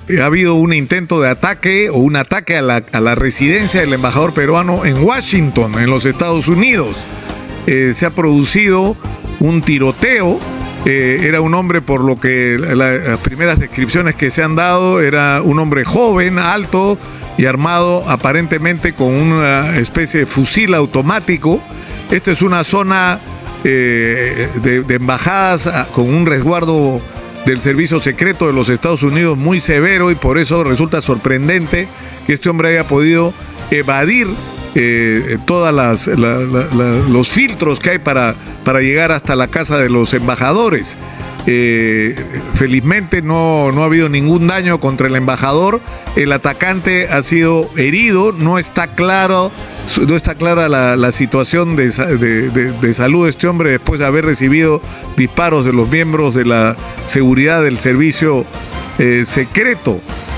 ha habido un intento de ataque o un ataque a la residencia del embajador peruano en Washington, en los Estados Unidos. Se ha producido un tiroteo. Era un hombre, por lo que las primeras descripciones que se han dado, era un hombre joven, alto y armado aparentemente con una especie de fusil automático. Esta es una zona de embajadas con un resguardo del servicio secreto de los Estados Unidos muy severo, y por eso resulta sorprendente que este hombre haya podido evadir todas los filtros que hay para llegar hasta la casa de los embajadores. Felizmente no ha habido ningún daño contra el embajador. El atacante ha sido herido. No está clara la situación de salud de este hombre después de haber recibido disparos de los miembros de la seguridad del servicio secreto.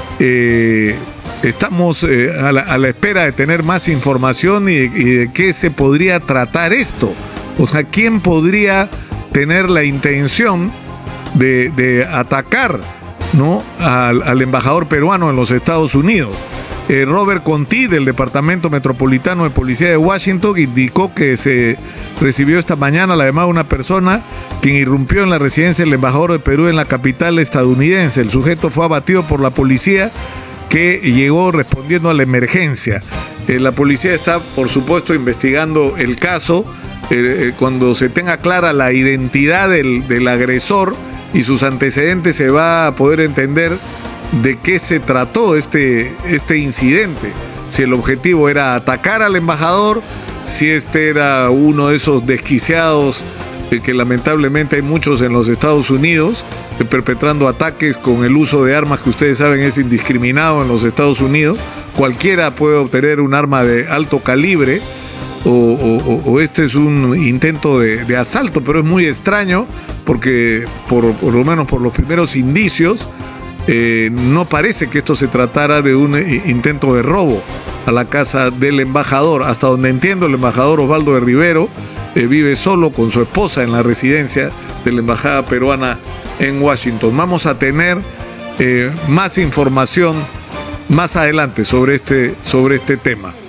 Estamos a la espera de tener más información y de qué se podría tratar esto. O sea, ¿quién podría tener la intención de atacar, ¿no?, al embajador peruano en los Estados Unidos? Robert Conti, del Departamento Metropolitano de Policía de Washington, indicó que se recibió esta mañana la llamada de una persona quien irrumpió en la residencia del embajador de Perú en la capital estadounidense. El sujeto fue abatido por la policía, que llegó respondiendo a la emergencia. La policía está, por supuesto, investigando el caso. Cuando se tenga clara la identidad del agresor y sus antecedentes, se va a poder entender de qué se trató este incidente. Si el objetivo era atacar al embajador, si este era uno de esos desquiciados que lamentablemente hay muchos en los Estados Unidos, perpetrando ataques con el uso de armas que ustedes saben es indiscriminado en los Estados Unidos. Cualquiera puede obtener un arma de alto calibre, o este es un intento de asalto, pero es muy extraño porque por lo menos por los primeros indicios no parece que esto se tratara de un intento de robo a la casa del embajador. Hasta donde entiendo, el embajador Osvaldo de Rivero vive solo con su esposa en la residencia de la embajada peruana en Washington. Vamos a tener más información más adelante sobre este tema.